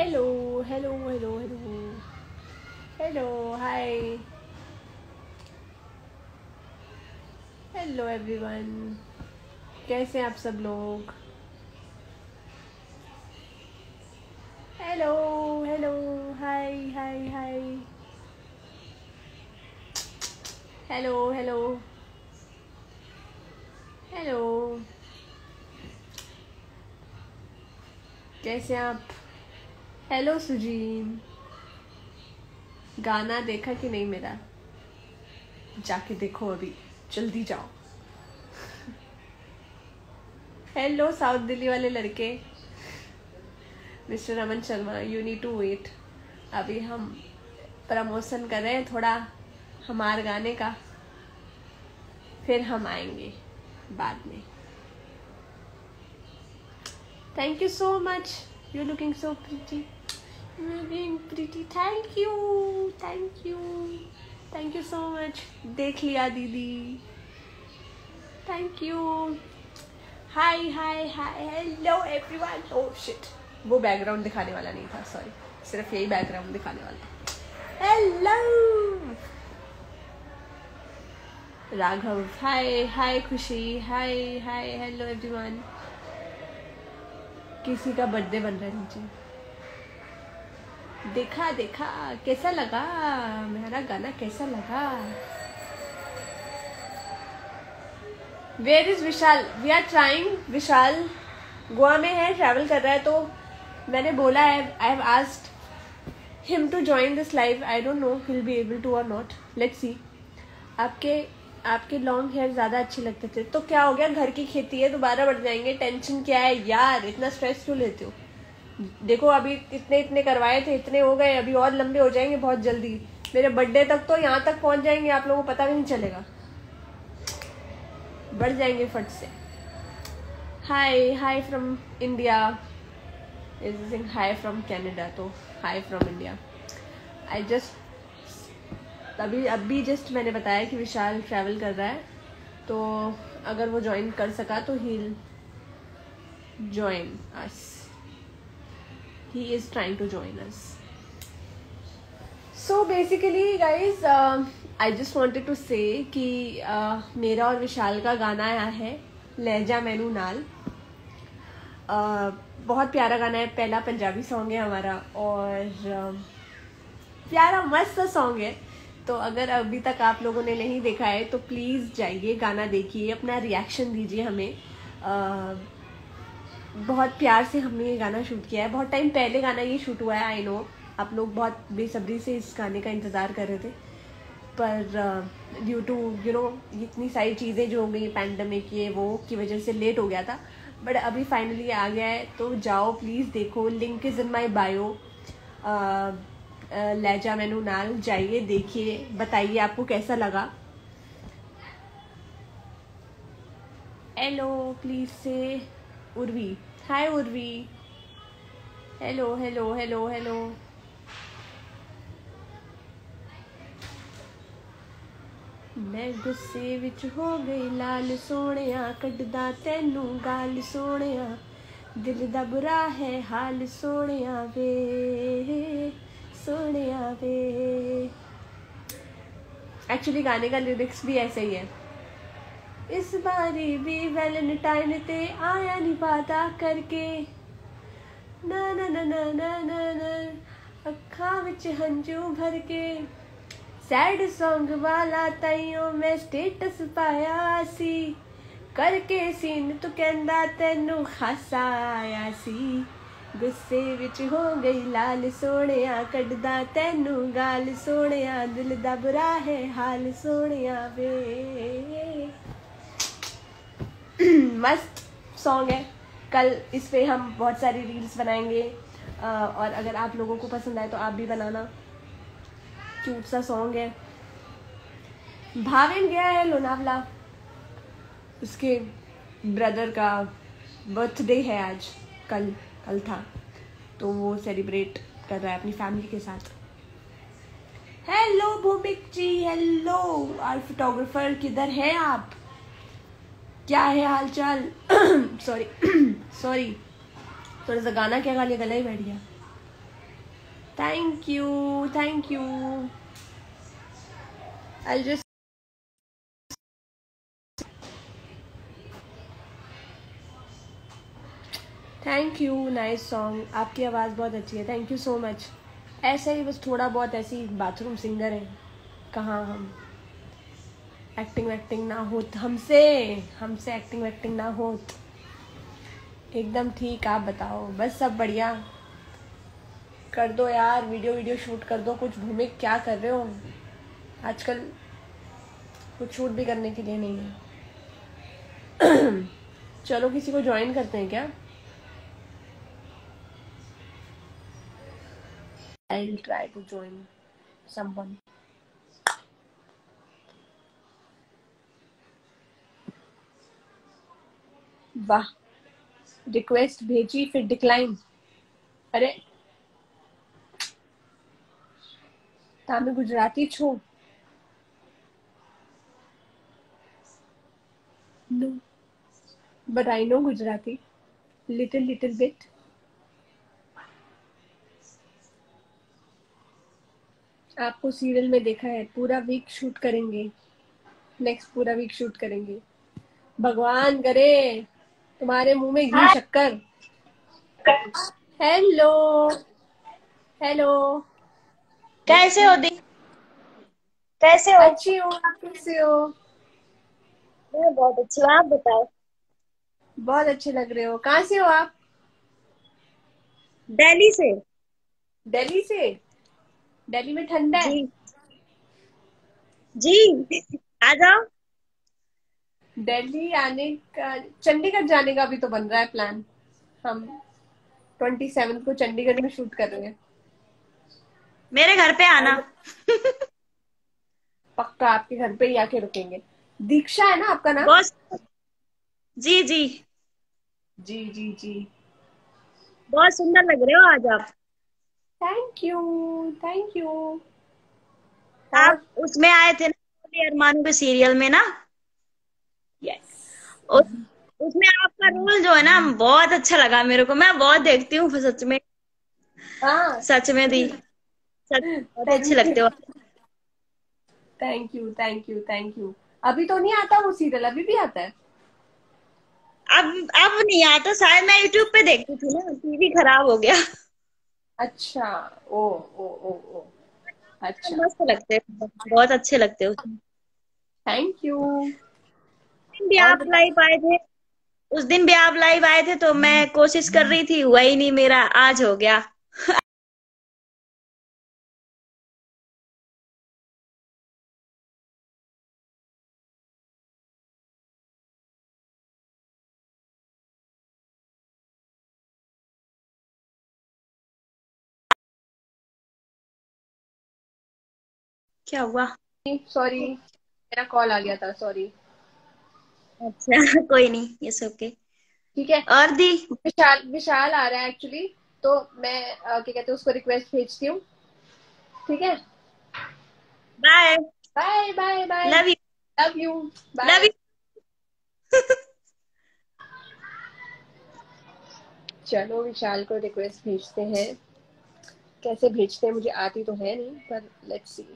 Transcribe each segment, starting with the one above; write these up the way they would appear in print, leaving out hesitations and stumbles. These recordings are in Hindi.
Hello hello hello hello hello hi hello everyone, कैसे हैं आप सब लोग? Hello hello hi hi hi hello hello hello, कैसे हैं आप? हेलो सुजीन, गाना देखा कि नहीं मेरा? जाके देखो, अभी जल्दी जाओ। हेलो साउथ दिल्ली वाले लड़के, mister Raman Sharma, you need to wait. अभी हम प्रमोशन कर रहे हैं थोड़ा हमारे गाने का, फिर हम आएंगे बाद में। Thank you so much, you looking so pretty, looking pretty. Thank you thank you thank you so much. देख लिया दीदी, thank you. Hi hi hi hello everyone. Oh shit, वो बैकग्राउंड दिखाने वाला नहीं था, सॉरी, सिर्फ यही बैकग्राउंड दिखाने वाला था। हेलो राघव, हाय हाय खुशी, हाय हाय हेलो एवरीवन। किसी का बर्थडे बन रहा है नीचे। देखा देखा, कैसा लगा मेरा गाना, कैसा लगा? Where is Vishal? We are trying. Vishal Goa में है, ट्रैवल कर रहा है, तो मैंने बोला है, I have asked him to join this live. I don't know he will be able to और नॉट, लेट्स सी। आपके लॉन्ग हेयर ज़्यादा अच्छे लगते थे, तो क्या हो गया, घर की खेती है, दोबारा बढ़ जाएंगे। टेंशन क्या है यार, इतना स्ट्रेस क्यों लेते हो? देखो अभी इतने करवाए थे, इतने हो गए, अभी और लंबे हो जाएंगे बहुत जल्दी। मेरे बर्थडे तक तो यहाँ तक पहुँच जाएंगे, आप लोगों को पता भी नहीं चलेगा, बढ़ जाएंगे फट से। Hi hi from India, is hi from Canada, तो hi from India. I just अभी जस्ट मैंने बताया कि विशाल ट्रैवल कर रहा है, तो अगर वो ज्वाइन कर सका तो ही join us, he is trying to join us. So basically guys, I just wanted to say कि मेरा और विशाल का गाना आया है लहजा मैनू नाल। बहुत प्यारा गाना है, पहला पंजाबी सॉन्ग है हमारा, और प्यारा मस्त सॉन्ग है। तो अगर अभी तक आप लोगों ने नहीं देखा है तो प्लीज़ जाइए, गाना देखिए, अपना रिएक्शन दीजिए हमें। बहुत प्यार से हमने ये गाना शूट किया है, बहुत टाइम पहले गाना ये शूट हुआ है। आई नो आप लोग बहुत बेसब्री से इस गाने का इंतज़ार कर रहे थे, पर ड्यू टू इतनी सारी चीज़ें जो हो गई, पैंडमिक ये वो की वजह से लेट हो गया था, बट अभी फाइनली आ गया है। तो जाओ प्लीज़ देखो, link is in my bio, लहजा मैनू नाल, जाइए देखिए, बताइए आपको कैसा लगा। हेलो प्लीज से Urvi, hi Urvi, hello hello hello hello. मैं गुस्से विच हो गई लाल सोहणिया, कड्डदा तैनू गाल सोहणिया, दिल दा बुरा है हाल सोहणिया वे, सोहणिया वे। एक्चुअली गाने का लिरिक्स भी ऐसे ही है। इस बारी भी वैलेंटाइन ते आया नहीं वादा करके, ना ना ना ना ना ना ना, अखा विच हंजू भर के। सैड सॉन्ग वाला ताइयों मैं स्टेटस पाया सी, करके सीन तू कहंदा तैनू खासा आया सी। गुस्से विच हो गई लाल सोहणिया, कड्डदा तैनू गाल सोहणिया, दिल दा बुरा है हाल सोहणिया वे। मस्त सॉन्ग है। कल इस पे हम बहुत सारी रील्स बनाएंगे, और अगर आप लोगों को पसंद आए तो आप भी बनाना। क्यूट सा सॉन्ग है। भावेन गया है लोनावला, उसके ब्रदर का बर्थडे है आज, कल था, तो वो सेलिब्रेट कर रहा है अपनी फैमिली के साथ। हेलो भूमिक जी, हेलो आर फोटोग्राफर, किधर है आप? क्या है हाल चाल? सॉरी सॉरी, थोड़ा सा गाना क्या गा लिया, गला ही बैठ गया। Thank you, thank you. I'll just thank you, nice song. आपकी आवाज़ बहुत अच्छी है, थैंक यू सो मच। ऐसा ही बस थोड़ा बहुत ऐसी बाथरूम सिंगर है, कहाँ हम एक्टिंग वैक्टिंग ना हो हमसे, हमसे एक्टिंग वैक्टिंग ना हो। एकदम ठीक, आप बताओ। बस सब बढ़िया। कर दो यार, वीडियो वीडियो शूट कर दो कुछ। भूमिक क्या कर रहे हो आजकल? कुछ शूट भी करने के लिए नहीं है। चलो किसी को ज्वाइन करते हैं क्या? I'll try to join someone. वाह, रिक्वेस्ट भेजी फिर डिक्लाइन। अरे તમે ગુજરાતી છો? No, but I know Gujarati, little bit. आपको सीरियल में देखा है, पूरा वीक शूट करेंगे, नेक्स्ट पूरा वीक शूट करेंगे। भगवान करे तुम्हारे मुंह में घी शक्कर। Hello, hello. कैसे हो दी? कैसे हो? अच्छी हूँ, आप कैसे हो? मैं बहुत अच्छी हूँ, आप बताओ। बहुत अच्छे लग रहे हो। कहाँ से हो आप? दिल्ली से। दिल्ली से? दिल्ली में ठंडा है? जी जी। आ जाओ। दिल्ली आने का, चंडीगढ़ जाने का भी तो बन रहा है प्लान। हम 27 को चंडीगढ़ में शूट कर रहे हैं। मेरे घर पे आना। पक्का आपके घर पे ही आके रुकेंगे। दीक्षा है ना आपका नाम? बॉस। जी जी। जी जी जी। बहुत सुंदर लग रहे हो आज आप। Thank you, thank you. आप और उसमें आए थे ना अरमानों के सीरियल में ना। यस। उस, उसमें आपका रोल जो है ना बहुत अच्छा लगा मेरे को। मैं बहुत देखती हूँ सच में। हाँ, सच में दी। सच में बहुत अच्छे थैंक यू, लगते हो। Thank you, thank you, thank you. अभी तो नहीं आता वो सीरियल, अभी भी आता है? अब अब नहीं आता शायद। मैं यूट्यूब पे देखती थी ना, टीवी खराब हो गया। अच्छा। ओ ओ ओ ओ। अच्छा। मस्त लगते हो, बहुत अच्छे लगते हो। Thank you. दिन भी और आप लाइव आए थे। उस दिन भी आप लाइव आए थे तो मैं कोशिश कर रही थी, हुआ ही नहीं मेरा। आज हो गया। क्या हुआ? सॉरी, मेरा कॉल आ गया था, सॉरी। अच्छा कोई नहीं, ये सब के। ठीक है। और दी। विशाल, विशाल आ रहा है एक्चुअली। तो मैं क्या कहते हैं, उसको रिक्वेस्ट भेजती हूँ। ठीक है। Bye. Bye bye bye. Love you. Love you. Love bye. You. चलो विशाल को रिक्वेस्ट भेजते हैं। कैसे भेजते हैं मुझे आती तो है नहीं, पर लेट्स सी।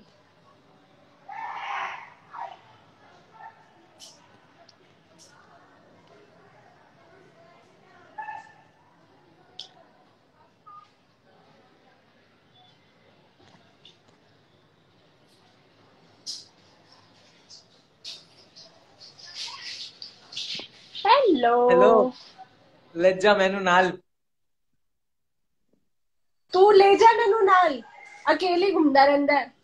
हेलो। हेलो। लज्जा मैनू नाल। तू ले जा मैनू नाल, अकेले घूमता रहता है।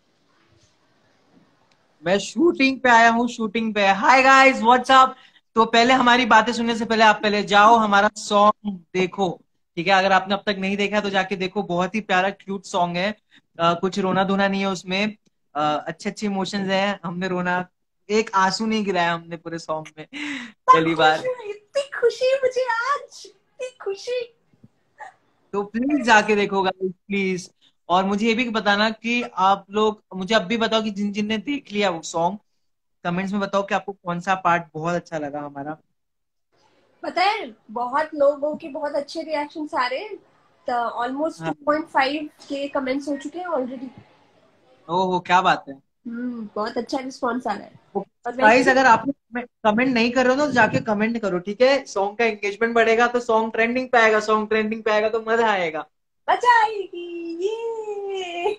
मैं शूटिंग पे आया हूँ, शूटिंग पे। Hi guys, what's up. तो पहले हमारी बातें सुनने से पहले आप पहले जाओ हमारा सॉन्ग देखो। ठीक है, अगर आपने अब तक नहीं देखा तो जाके देखो। बहुत ही प्यारा क्यूट सॉन्ग है। कुछ रोना धोना नहीं है उसमें। अच्छे अच्छे इमोशंस हैं। हमने रोना, एक आंसू नहीं गिराया हमने पूरे सॉन्ग में पहली खुश बार। हूँ, इतनी खुशी मुझे आज, इतनी खुशी। तो प्लीज जाके देखो गाइस, प्लीज। और मुझे ये भी बताना कि आप लोग मुझे अब भी बताओ कि जिन जिन ने देख लिया वो सॉन्ग, कमेंट्स में बताओ कि आपको कौन सा पार्ट बहुत अच्छा लगा हमारा। पता है बहुत लोगों के बहुत अच्छे रिएक्शन आ रहे हैं। ऑलमोस्ट हाँ। 2.5 के कमेंट्स हो चुके हैं ऑलरेडी। ओहो, क्या बात है। बहुत अच्छा रिस्पॉन्स आ रहा है। और गाइस, वैसे अगर आप कमेंट नहीं कर रहे हो तो जाके कमेंट करो, ठीक है। सॉन्ग का एंगेजमेंट बढ़ेगा तो सॉन्ग ट्रेंडिंग पे आएगा, सॉन्ग ट्रेंडिंग पे आएगा तो मजा आएगा। मजा आएगी ये।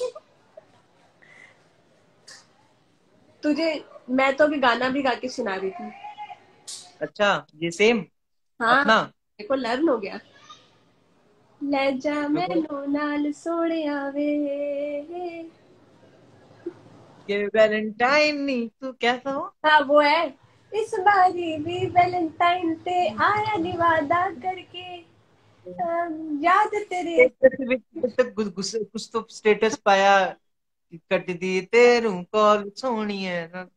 तुझे मैं तो अभी गाना भी गा के सुना रही थी। अच्छा, ये सेम हाँ, अपना। मेरे को लर्न हो गया। ले जा रुको, मैनू नाल सोने आवे। ये वैलेंटाइन नहीं तू कैसा हो। हाँ वो है। इस बारी भी वैलेंटाइन पे आया नी वादा करके। याद तेरे। कुछ तो स्टेटस पाया, कट दी तेरू कॉल सोनी है।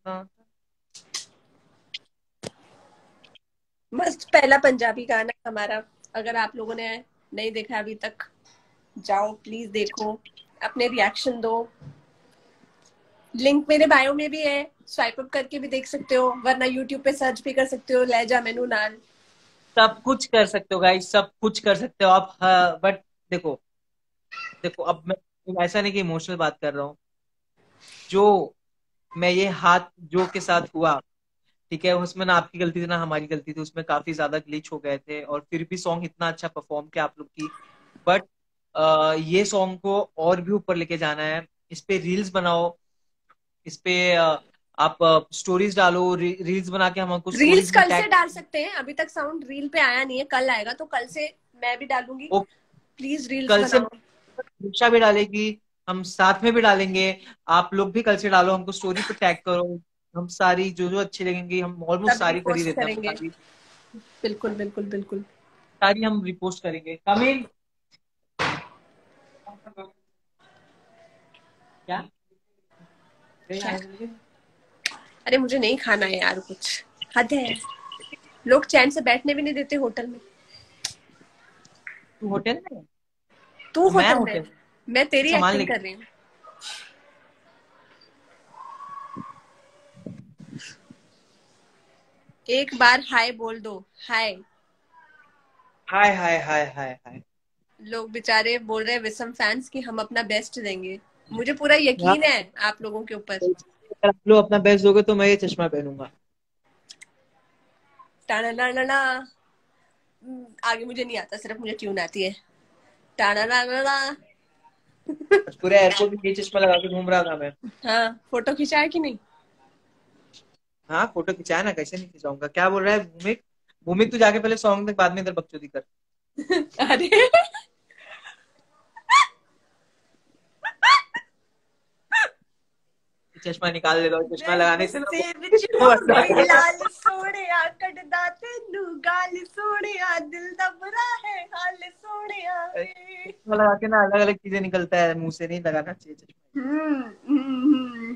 मस्त पहला पंजाबी गाना हमारा। अगर आप लोगों ने नहीं देखा अभी तक, जाओ प्लीज देखो, अपने रिएक्शन दो। लिंक मेरे बायो में भी है, स्वाइप अप करके भी देख सकते हो, वरना यूट्यूब पे सर्च भी कर सकते हो लहजा मेनू नाल। सब कुछ कर सकते हो गाइस, सब कुछ कर सकते हो आप। हाँ, बट देखो, देखो अब मैं ऐसा नहीं कि इमोशनल बात कर रहा हूँ। जो मैं ये हाथ जो के साथ हुआ, ठीक है, उसमें ना आपकी गलती थी ना हमारी गलती थी, उसमें काफी ज्यादा ग्लिच हो गए थे और फिर भी सॉन्ग इतना अच्छा परफॉर्म किया आप लोग की। बट ये सॉन्ग को और भी ऊपर लेके जाना है। इस पे रील्स बनाओ, इस पे आप स्टोरीज डालो, रील्स बना के हमको रील्स स्टोरीज में कल से टैग। डाल सकते हैं, अभी तक साउंड रील पे आया नहीं है, कल आएगा तो कल से मैं भी डालूंगी। ओ, प्लीज रील्स कल से बनाओ। रिक्शा भी डालेगी, हम साथ में भी डालेंगे। आप लोग भी कल से डालो, हमको स्टोरी पे टैग करो। हम सारी जो जो अच्छी लगेंगी हम ऑलमोस्ट सब सारी कर ही रिपोस्ट देते हैं, करेंगे। सारी बिल्कुल बिल्कुल बिल्कुल। सारी हम रिपोस्ट करेंगे। कमिंग क्या। क्या? अरे मुझे नहीं खाना है यार कुछ, हद है। लोग चैन से बैठने भी नहीं देते होटल में। तू होटल में, तू तो मैं होटल में। होटल मैं तेरी सामान एक्टिंग लेके। कर रही हूँ। एक बार हाय बोल दो। हाय। हाय हाय हाय हाय हाय। लोग बेचारे बोल रहे हैं विसम फैंस कि हम अपना बेस्ट देंगे। मुझे पूरा हाँ, यकीन है आप लोगों के ऊपर। अगर आप लोग अपना बेस्ट दोगे तो मैं ये चश्मा पहनूंगा। टाना ना ना ना। आगे मुझे नहीं आता, सिर्फ मुझे ट्यून आती है। टाना ना ना ना। आज पूरे एयरपोर्ट में ये चश्मा लगा के घूम रहा था मैं। हाँ, फोटो खिंचाया कि नहीं? हाँ, फोटो खिंचाया ना, कैसे नहीं खिंचाऊंगा। क्या बोल रहा है भूमिक। भूमिक तू जाके पहले सॉन्ग देख, बाद में इधर बकचोदी कर। अरे चश्मा निकाल दे, चश्मा रंग लगाने से ना से विच हो गई वो लाल सोहणिया, कटदा तेनू गाल सोहणिया, दिल दा बुरा है हाल सोहणिया वे। चश्मा लगा के ना अलग अलग चीजें निकलता है, मुंह से नहीं लगाना चाहिए चश्मा। हम्म हम्म,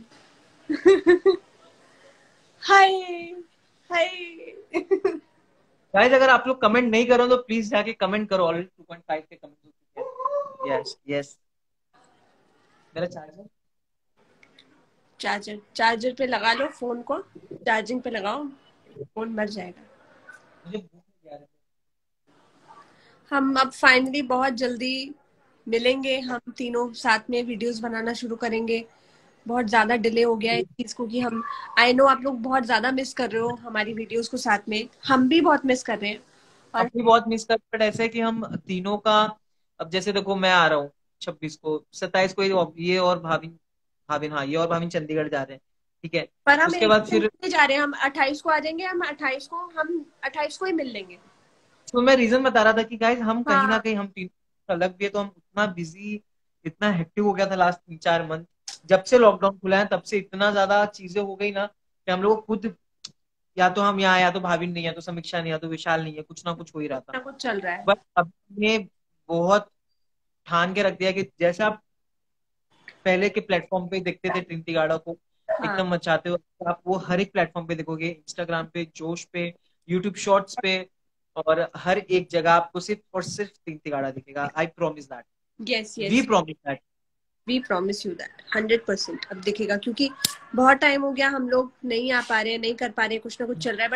हाय हाय। गाइस, अगर आप लोग कमेंट नहीं करो तो प्लीज जाके कमेंट करो, ऑलरेडी 2.5 के कमेंट हो चुके हैं। Yes yes. मेरा चार्जर। चार्जर चार्जर पे लगा लो फोन को, चार्जिंग पे लगाओ, फोन मर जाएगा। मुझे भूख लगी यार। हम अब फाइनली बहुत जल्दी मिलेंगे, हम तीनों साथ में वीडियोस बनाना शुरू करेंगे। बहुत ज्यादा डिले हो गया है इस चीज को कि हम, आई नो आप लोग बहुत ज्यादा मिस कर रहे हो हमारी वीडियोस को, साथ में हम भी बहुत मिस कर रहे हैं। और अपनी बहुत मिस कर, बट ऐसा है कि हम तीनों का, अब जैसे देखो मैं आ रहा हूँ 26 को, 27 को ये और भाविन, भाविन हाँ, ये और भाविन चंडीगढ़ जा रहे हैं, ठीक है। पर हम उसके एक बाद दिन फिर नहीं जा रहे हैं, हम 28 को आ जाएंगे, हम 28 को ही मिल लेंगे। तो मैं रीजन बता रहा था कि गाइस हम कहीं ना हाँ, कहीं हम तीनों अलग भी है, तो हम उतना बिजी, इतना हेक्टिक हो गया था लास्ट 3-4 मंथ। जब से लॉकडाउन खुला है तब से इतना ज्यादा चीजें हो गई ना कि हम लोग खुद, या तो हम यहाँ, या तो भाविन नहीं, या तो समीक्षा नहीं, या तो विशाल नहीं है, कुछ ना कुछ हो ही रहा कुछ था। ना कुछ चल रहा है। बट अब ने बहुत ठान के रख दिया कि जैसे आप पहले के प्लेटफॉर्म पे देखते थे टिंटी गाड़ा को हाँ, एकदम मचाते हो, आप वो हर एक प्लेटफॉर्म पे देखोगे, इंस्टाग्राम पे, जोश पे, यूट्यूब शॉर्ट्स पे, और हर एक जगह आपको सिर्फ और सिर्फ टिंटी गाड़ा दिखेगा। I promise that. Yes we yes, promise that. We promise you that 100% अब दिखेगा, क्योंकि बहुत टाइम हो गया हम लोग नहीं आ पा रहे, नहीं कर पा रहे, कुछ ना कुछ चल रहा है। बट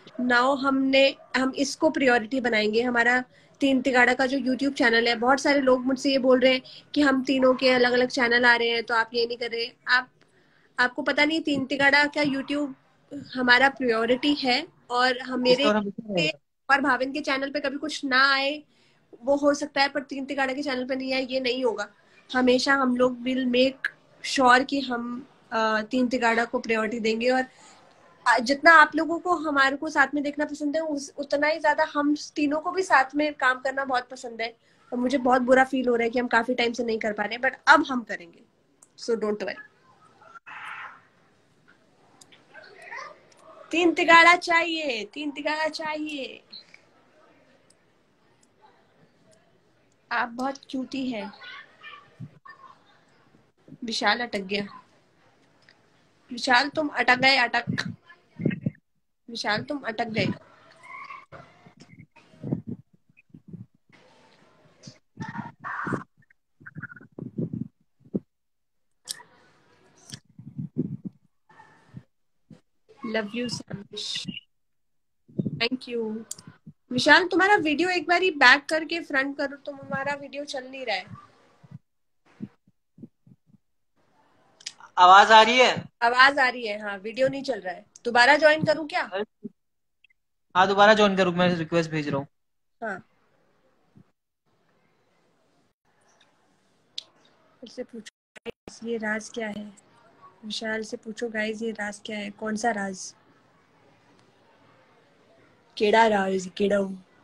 नाउ हम इसको प्रायोरिटी बनाएंगे। हमारा तीन तिगाड़ा का जो यूट्यूब चैनल है, बहुत सारे लोग मुझसे ये बोल रहे हैं कि हम तीनों के अलग अलग चैनल आ रहे हैं तो आप ये नहीं कर रहे। आपको पता नहीं, तीन तिगाड़ा क्या यूट्यूब हमारा प्रायोरिटी है। और हम इस मेरे और हमेशा रहेगा। और भाविन के चैनल पे कभी कुछ ना आए वो हो सकता है, पर तीन तिगाड़ा के चैनल पे नहीं आए ये नहीं होगा। हमेशा हम लोग विल मेक श्योर कि हम तीन तिगाड़ा को प्रायोरिटी देंगे। और जितना आप लोगों को हमारे को साथ में देखना पसंद है, उतना ही ज्यादा हम तीनों को भी साथ में काम करना बहुत पसंद है। और मुझे बहुत बुरा फील हो रहा है कि हम काफी टाइम से नहीं कर पा रहे हैं, बट अब हम करेंगे, सो डोंट वरी। तीन तिगाड़ा चाहिए, तीन तिगाड़ा चाहिए। आप बहुत क्यूटी है। विशाल अटक गया। विशाल तुम अटक गए, अटक। विशाल तुम अटक गए। लव यू सैमिश, थैंक यू। विशाल तुम्हारा वीडियो एक बार ही बैक करके फ्रंट करो, तुम्हारा वीडियो चल नहीं रहा है। आवाज आ रही है? आवाज आ रही है, हाँ वीडियो नहीं चल रहा है। दोबारा ज्वाइन करूँ क्या? हाँ दोबारा ज्वाइन करूँ, मैं रिक्वेस्ट भेज रहा हूँ। हाँ से पूछो ये राज क्या है। विशाल से पूछो गाइस ये राज क्या है, कौन सा राज? केड़ा राज, केड़ा?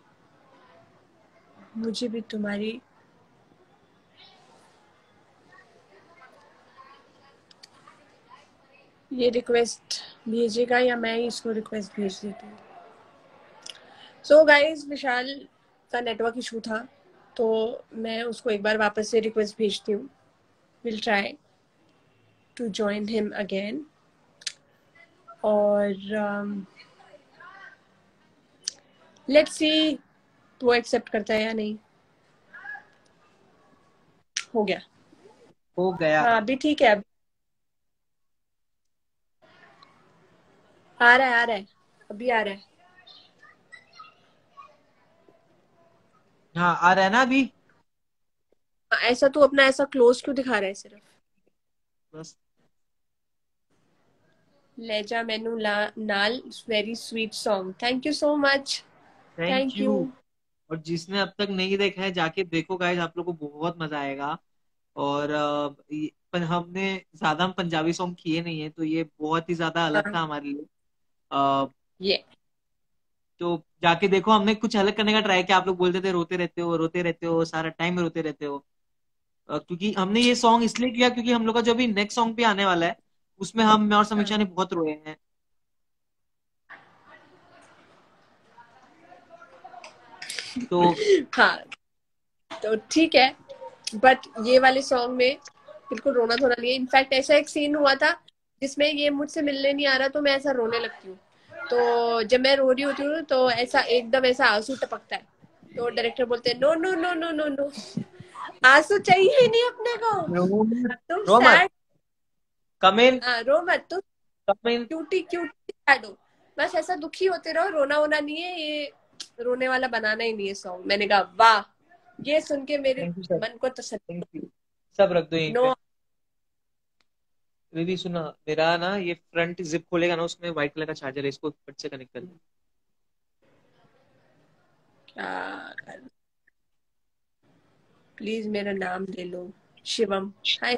मुझे भी तुम्हारी ये रिक्वेस्ट भेजेगा या मैं ही इसको रिक्वेस्ट भेज देती हूँ? सो गाइस विशाल का नेटवर्क इशू था तो मैं उसको एक बार वापस से रिक्वेस्ट भेजती हूँ। Will try to join him again. और लेट्स सी वो एक्सेप्ट करता है या नहीं। हो गया, हो गया। हाँ अभी ठीक है। आ रहा है, आ रहा है, अभी आ रहा है। हाँ आ रहा है ना अभी? ऐसा तू अपना ऐसा क्लोज क्यों दिखा रहा है सिर्फ? बस लेजा मेनू नाल very sweet song, thank you so much, thank thank you. You. और जिसने अब तक नहीं देखा है जाके देखो गाइस, आप लोग को बहुत मजा आएगा। और पर हमने ज्यादा हम पंजाबी सॉन्ग किए नहीं है तो ये बहुत ही ज्यादा अलग था हमारे लिए। अ, ये तो जाके देखो, हमने कुछ अलग करने का ट्राई किया। आप लोग बोलते थे रोते रहते हो, रोते रहते हो, सारा टाइम रोते रहते हो। क्योंकि हमने ये सॉन्ग इसलिए किया क्योंकि हम लोग का जो भी नेक्स्ट सॉन्ग भी आने वाला है उसमें मैं और समीक्षा ने बहुत रोए हैं। तो हाँ तो ठीक है, बट ये वाले सॉन्ग में बिल्कुल रोना धोना नहीं है। इनफैक्ट ऐसा एक सीन हुआ था जिसमें ये मुझसे मिलने नहीं आ रहा तो मैं ऐसा रोने लगती हूँ। तो जब मैं रो रही होती हूँ तो ऐसा एकदम ऐसा आंसू टपकता है। तो डायरेक्टर बोलते हैं no no no no no no, आंसू चाहिए ही नहीं अपने को, रो मत, तुम रो मत, सैड। कम इन, रो मत तुम, come in. Cutie cutie sad हो, बस ऐसा दुखी होते रहो, रोना वोना नहीं है ये, रोने वाला बनाना ही नहीं है सॉन्ग। मैंने कहा वाह, ये सुन के मेरे थैंक यू सर, मन को तसल्ली। Thank you. सब रख दो यहीं नो पे। दीदी सुना, मेरा ना ये फ्रंट जिप खोलेगा ना, उसमें व्हाइट कलर का चार्जर है, इसको फट से कनेक्ट कर दो। क्या कर, प्लीज मेरा नाम ले लो, शिवम। हाय।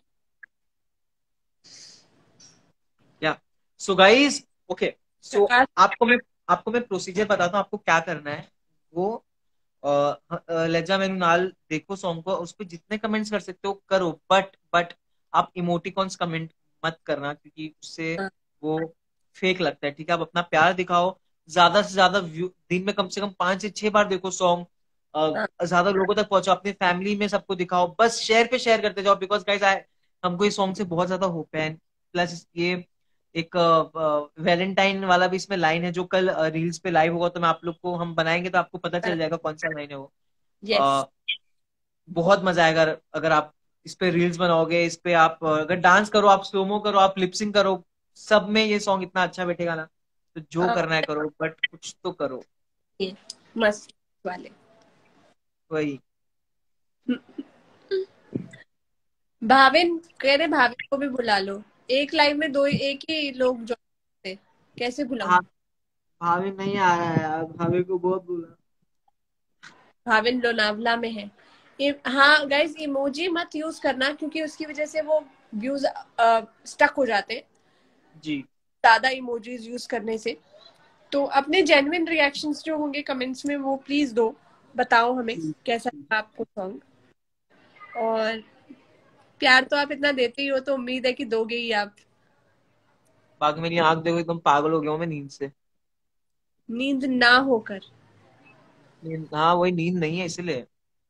या सो गाइस, ओके सो प्रकाश। आपको मैं प्रोसीजर बताता हूँ आपको क्या करना है। वो लज्जा मेनू नाल देखो सॉन्ग को, उस पर जितने कमेंट्स कर सकते हो करो, बट आप इमोटिकॉन्स कमेंट मत करना क्योंकि उससे वो फेक लगता है। ठीक है, आप अपना प्यार दिखाओ, ज्यादा से ज्यादा व्यू, दिन में कम से कम 5 से 6 बार देखो सॉन्ग, ज्यादा लोगों तक पहुंचाओ, अपनी फैमिली में सबको दिखाओ, बस शेयर पे शेयर करते जाओ। बिकॉज गाइस हमको इस सॉन्ग से बहुत ज्यादा होप है। प्लस ये एक वैलेंटाइन वाला भी इसमें लाइन है जो कल रील्स पे लाइव होगा, तो मैं आप लोग को हम बनाएंगे तो आपको पता चल जाएगा कौन सा लाइन है वो। यस। अ, बहुत मजा आएगा अगर आप इस पे रील्स बनाओगे, इस पे आप अगर डांस करो, आप स्लोमो करो, आप लिपसिंग करो, सब में ये सॉन्ग इतना अच्छा बैठेगा ना। तो जो करना है करो, बट कुछ तो करो। ये मस्त वाले। वही। भाविन कह रहे, भाविन को भी बुला लो। एक लाइव में दो एक ही लोग जो थे, कैसे बुलाऊं? भा, भाभी नहीं आ रहा है यार, भाभी को बहुत बुला। भाविन लोनावला में है। हाँ गाइस, इमोजी मत यूज करना, क्योंकि उसकी वजह से वो व्यूज स्टक हो जाते हैं जी। ज्यादा इमोजीज यूज करने से। तो अपने जेन्युइन रिएक्शंस जो होंगे कमेंट्स में वो प्लीज दो, बताओ हमें कैसा लगा आपको सॉन्ग। और प्यार तो आप इतना देते ही हो, तो उम्मीद है कि दोगे ही आप। बाकी मेरी आंख देखो, एकदम पागल हो गया हूँ मैं नींद से। नींद ना होकर। हाँ वही, नींद नहीं है इसलिए।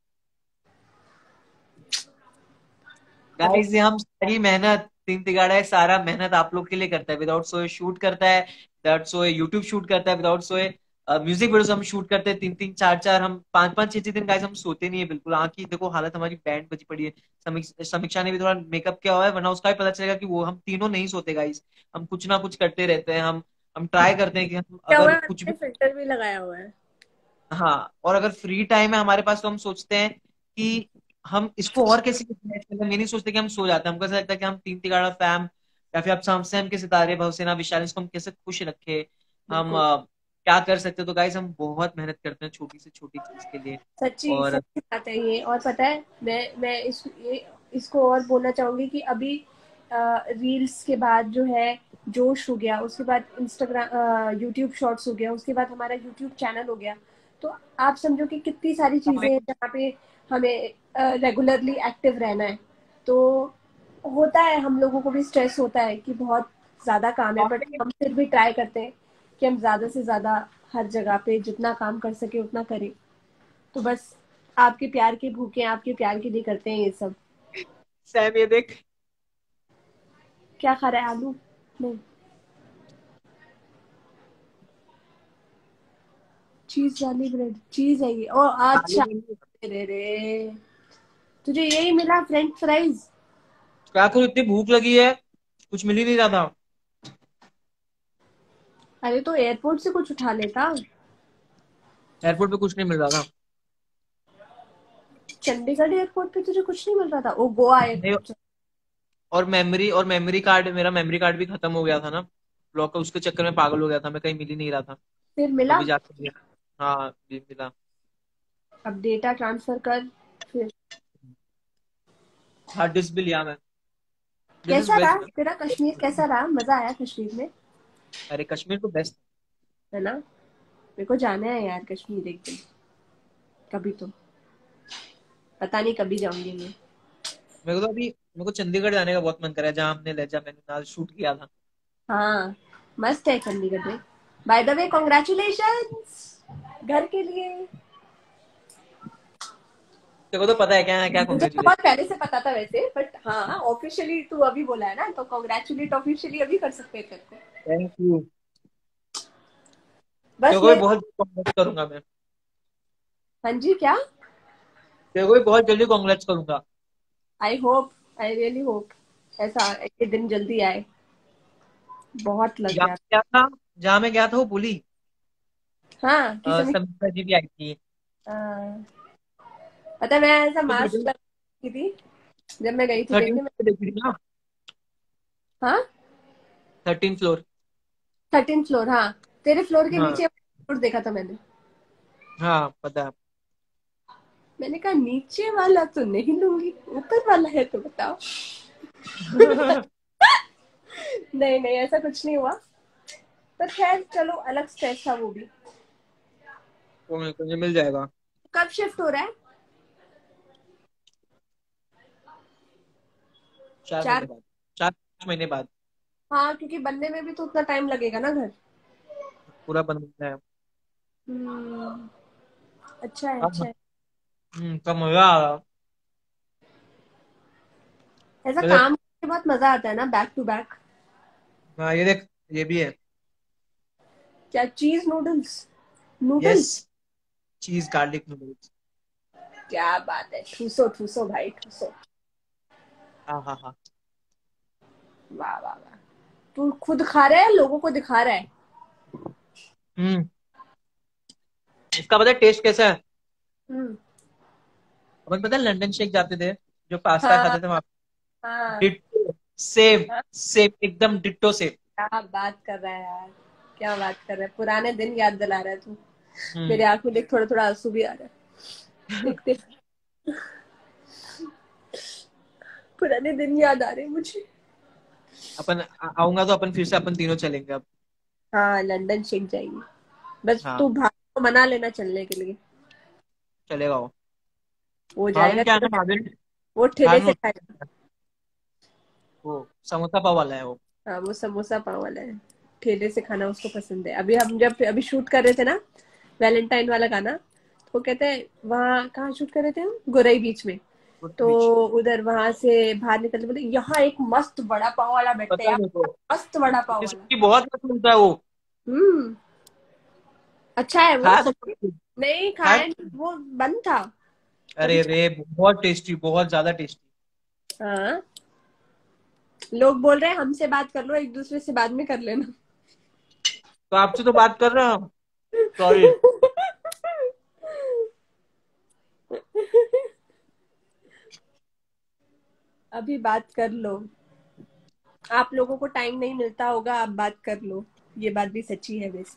गाइस ये हम सारी मेहनत, तीन तिगाड़ा है, सारा मेहनत आप लोग के लिए करता है, विदाउट सोए शूट करता है, विदाउट सोए यूट्यूब शूट करता है, विदाउट सोए म्यूजिक वीडियोस हम शूट करते हैं, तीन तीन चार चार, हम पांच पांच छह छह दिन गाइस हम सोते नहीं है बिल्कुल। आंखी देखो हालत हमारी बैंड बजी पड़ी है। समीक्षा ने भी थोड़ा मेकअप किया हुआ है, वरना उसका भी पता चलेगा कि वो हम तीनों नहीं सोते गाइस। हम कुछ ना कुछ करते रहते हैं। हम ट्राई करते हैं कि हम क्या हुआ अगर है, कुछ आपने भी। फिल्टर भी लगाया हुआ है? हाँ, और अगर फ्री टाइम है हमारे पास तो हम सोचते हैं कि हम इसको और कैसे यूटिलाइज करें। हम ये नहीं सोचते कि हम सो जाते हैं, हमको ऐसा लगता है कि हम तीन तिगाड़ा फैम या फिर अब सैम के सितारे भवसेना विशाल, इसको हम कैसे खुश रखे। हम बिल्कुल। क्या कर सकते हैं। तो गाइस हम बहुत मेहनत करते हैं छोटी से छोटी चीज के लिए। सच्ची और सच्ची बात है ये। और पता है, मैं इसको और बोलना चाहूंगी कि अभी रील्स के बाद जो है जोश हो गया, उसके बाद इंस्टाग्राम यूट्यूब शॉर्ट्स हो गया, उसके बाद हमारा यूट्यूब चैनल हो गया। तो आप समझो कि कितनी सारी चीजें हैं जहाँ पे हमें रेगुलरली एक्टिव रहना है। तो होता है, हम लोगों को भी स्ट्रेस होता है कि बहुत ज्यादा काम है, बट हम फिर भी ट्राई करते हैं कि हम ज्यादा से ज्यादा हर जगह पे जितना काम कर सके उतना करें। तो बस आपके प्यार के भूखे, आपके प्यार के लिए करते हैं ये सब। सैम ये देख। क्या खा रहा है? आलू? नहीं, चीज वाली ब्रेड, चीज है ये। ओ अच्छा। रे रे, तुझे यही मिला फ्रेंच फ्राइज? क्या करूं, इतनी भूख लगी है, कुछ मिल ही नहीं रहा था। अरे तो एयरपोर्ट से कुछ उठा लेता। एयरपोर्ट पे कुछ नहीं मिल रहा था। चंडीगढ़ एयरपोर्ट पे तुझे कुछ नहीं मिल रहा था? ओ गोवा नहीं, एयरपोर्ट। और मेमोरी कार्ड, मेरा मेमोरी कार्ड भी खत्म हो गया था ना ब्लॉक, उसके चक्कर में पागल हो गया था मैं, कहीं मिल ही नहीं रहा था। फिर तो मिला? अभी जाके लिया। हाँ जी मिला। अब डेटा ट्रांसफर कर फिर। हार्ड डिस्क भी लिया मैं। दिस इज कैसा रहा बेस्ट। तेरा कश्मीर? कैसा रहा? मजा आया कश्मीर में? अरे कश्मीर तो बेस्ट। है ना? मेरे को जाना है यार कश्मीर एक दिन, कभी तो। पता नहीं कभी जाऊंगी मैं। मेरे को चंडीगढ़ जाने का बहुत मन कर रहा है, जहाँ हमने लहजा मैंने नाल शूट किया था। हाँ, मस्त है चंडीगढ़ में। बाय द वे कॉन्ग्रेचुलेशंस घर के लिए। तेरे को तो पता है क्या है क्या, मुझे तो कॉन्ग्रेचुलेट। बहुत पहले से पता था वैसे, बट हाँ ऑफिशियली तू अभी बोला है ना, तो कॉन्ग्रेचुलेट ऑफिशियली अभी कर सकते हैं तेरे को। Thank you. तेरे बस को भी मेरे। बहुत कॉन्ग्रेट करूंगा मैं। हाँ जी, क्या? तेरे को भी बहुत जल्दी कॉन्ग्रेट करूंगा। I hope, I really hope ऐसा एक दिन जल्दी आए। बहुत लग जहाँ गया। मैं गया था जहाँ मैं गया था वो पुली, हाँ किसी में। समीक्षा जी भी आई थी। पता है, मैं ऐसा तो मास्क लगी थी जब मैं गई थी 13 देखने में। फ्लोर देखी थी ना। हाँ, 13 फ्लोर। 13 फ्लोर, हाँ। तेरे फ्लोर के हाँ नीचे फ्लोर देखा था मैंने। हाँ पता है। मैंने कहा नीचे वाला तो नहीं लूंगी, ऊपर वाला है तो बताओ। नहीं नहीं, ऐसा कुछ नहीं हुआ। पर खैर चलो, अलग स्ट्रेस था वो भी। तुझे मिल जाएगा कब शिफ्ट हो रहा है? 4 महीने 4। बाद, 4 5 महीने बाद। हाँ, क्योंकि बनने में भी तो उतना टाइम लगेगा ना घर। पूरा बन गया है। हम्म। अच्छा है, हाँ अच्छा है। तो मजा आ रहा। ऐसा ये देख। काम के बाद मजा आता है ना, बैक टू बैक। हाँ ये देख, ये भी है। क्या? Cheese noodles? Yes, noodles? Cheese garlic noodles. क्या बात है, ठूसो ठूसो भाई ठूसो। हाँ हाँ हाँ। वाह वाह वाह। तू खुद खा रहा है, लोगों को दिखा रहा है? हम्म। इसका पता है टेस्ट कैसा है? हम्म। अपन पता है लंदन शेक जाते थे, जो पास्ता हाँ खाते थे वहां, हाँ। डिट्टो सेम, हाँ, सेम एकदम डिट्टो सेम। क्या बात कर रहा है यार, क्या बात कर रहा है, पुराने दिन याद दिला रहा है तू। हम्म। मेरे आंख में देख थोड़ा थोड़ा आंसू भी आ रहा है। देख देख, पुराने दिन याद आ रहे हैं मुझे। अपन आऊंगा तो अपन फिर से अपन तीनों चलेंगे अब। हाँ लंदन शेक जाएंगे, बस हाँ तू भाई को मना लेना चलने के लिए। चलेगा वो। हो भाविन जाएगा क्या है तेरा, ना, भाविन वो ठेले खान से में खाएगा। वो समोसा पाव वाला है वो। हाँ वो समोसा पाव वाला है, ठेले से खाना उसको पसंद है। अभी हम जब अभी शूट कर रहे थे ना वैलेंटाइन वाला गाना, तो कहते हैं वहाँ कहाँ शूट कर रहे थे हम, गोरई बीच में। तो बीच। उधर वहां से बाहर निकलते बोले यहाँ एक मस्त बड़ा पाव वाला बैठते हैं पता है यार, मेरे को, मस्त बड़ा पाव उसकी वाला। सब्जी बहुत मस्त मिलता है वो। हम्म। अच्छा है वो। खाया था कभी? नहीं खाया खाया नहीं, था? वो बंद था। कभी अरे रे बहुत टेस्टी, बहुत ज्यादा टेस्टी। हाँ, लोग बोल रहे हैं हमसे बात कर लो, एक दूसरे से बाद में कर लेना। तो आपसे तो बात कर रहा हूँ, सॉरी। अभी बात कर लो, आप लोगों को टाइम नहीं मिलता होगा, आप बात कर लो, ये बात भी सच्ची है वैसे।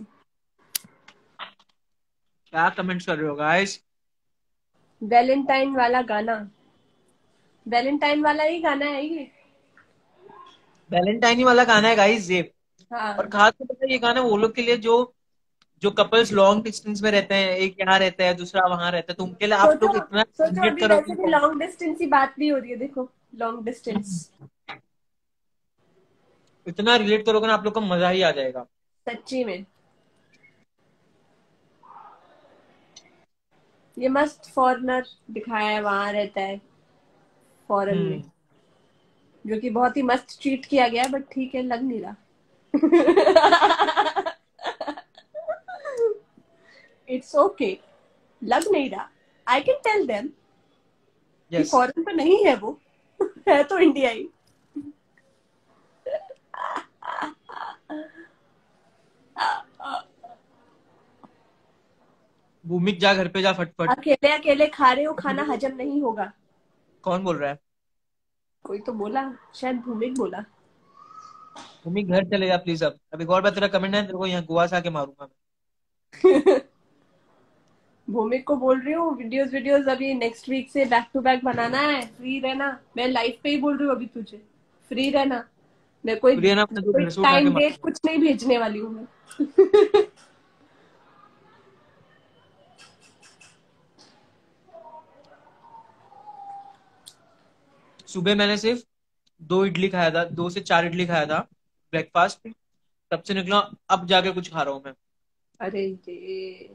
क्या कमेंट्स कर रहे हो गाइस? वैलेंटाइन वाला गाना, वैलेंटाइन वाला ही गाना है ये। वैलेंटाइन वाला गाना है गाइस ये। और हाँ खास कर पता है ये गाना वो लोग के लिए जो जो कपल्स लॉन्ग डिस्टेंस में रहते हैं, एक यहाँ रहता है दूसरा वहां रहता है, तो उनके लिए आप सोचो, लोग इतना सोचो रिलेट अभी करोगे वैसे भी इनको। लॉन्ग डिस्टेंस की बात भी हो रही है, देखो लॉन्ग डिस्टेंस। इतना रिलेट करोगे ना आप लोग को मजा ही आ जाएगा। सच्ची में ये मस्त फॉरेनर दिखाया है, वहां रहता है फॉरेन में, हम्म। जो कि बहुत ही मस्त ट्रीट किया गया है, बट ठीक है लग नहीं रहा। इट्स ओके, लग नहीं रहा। आई कैन टेल देम कि यस। फॉरेन तो नहीं है वो, है तो इंडिया ही। भूमिक जा घर पे जा फटफट। अकेले अकेले खा रहे हो खाना, हजम नहीं होगा। कौन बोल रहा है? कोई तो बोला, शायद भूमिक बोला। भूमिक घर चले जा प्लीज। अब एक और बार तेरा कमेंट है तेरे को यहाँ गोवा से आके मारूंगा मैं। भूमिक को बोल रही हूँ वीडियोस वीडियोस अभी नेक्स्ट वीक से बैक टू बैक बनाना है, फ्री रहना। मैं लाइव पे ही बोल रही हूँ अभी तुझे, फ्री रहना। मैं कोई प्रिया ना अपने को कोई घर से उठा के टाइम डेट मारूंगा। कुछ नहीं भेजने वाली हूँ मैं। सुबह मैंने सिर्फ 2 इडली खाया था, 2 से 4 इडली खाया था ब्रेकफास्ट, तब से निकला। अब जाके कुछ खा रहा हूँ मैं। अरे ये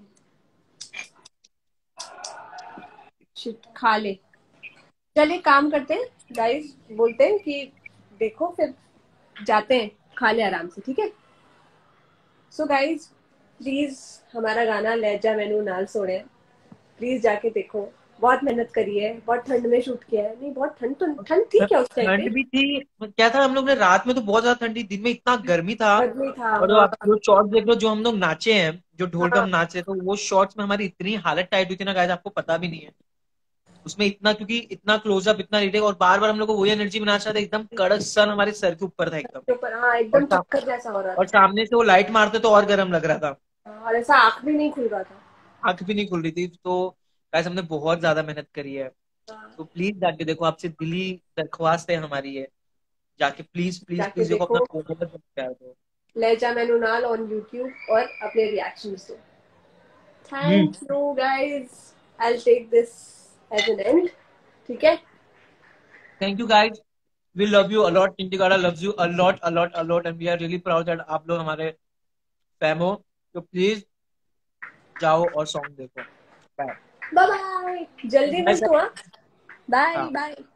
शिट, खा ले। चलिए काम करते हैं गाइस, बोलते हैं कि देखो फिर जाते हैं, खा ले आराम से, ठीक है। सो गाइस प्लीज, हमारा गाना लहजा मैनू नाल सोने, प्लीज जाके देखो। बहुत मेहनत करी है, बहुत ठंड में शूट किया है। नहीं बहुत ठंड, तो ठंड थी क्या उस टाइम पे? ठंड भी थी। क्या था, हम लोग ने रात में तो बहुत ज्यादा ठंडी, दिन में इतना गर्मी था। गर्मी था और जो हाँ। आप जो शॉर्ट्स देख लो जो हम लोग नाचे हैं, जो ढोल पे हाँ हम नाचे, तो वो शॉर्ट्स में हमारी इतनी हालत टाइट हुई थी ना गाइस, आपको पता भी नहीं है। उसमें इतना, क्योंकि इतना क्लोजअप, इतना रिटेक, और बार बार हम लोग को वही एनर्जी में नाचना था, एकदम कड़क सन हमारे सर के ऊपर था एकदम। के ऊपर, हाँ और एकदम चक्कर जैसा हो रहा और था। सामने से वो लाइट मारते तो और गर्म लग रहा था। हाँ, और ऐसा आंख भी नहीं खुल रहा था। आंख भी नहीं खुल रही थी। तो गाइस हमने बहुत ज्यादा मेहनत करी है। हाँ, तो प्लीज जाके देखो, आपसे दिली दरख्वास्त है हमारी है, जाके प्लीज प्लीज जाके प्लीज देखो, अपना देखो बहुत प्यार दो। लहजा मैनू नाल ऑन यूट्यूब और अपने रिएक्शंस दो। Hmm. Thank you guys, I take this as an end, ठीक है। Thank you guys, we love you a lot, इंडिगाड़ा loves you a lot a lot a lot, and we are really proud that आप लोग हमारे फैम हो। तो प्लीज जाओ और सॉन्ग देखो। बाय। बाय बाय, जल्दी मिल बाय। तो, हाँ। बाय हाँ। बाय।